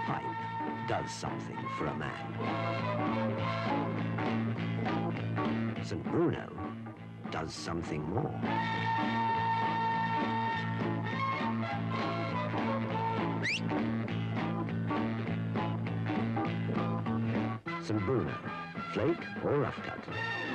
pipe does something for a man, St. Bruno does something more. St. Bruno, flake or rough cut.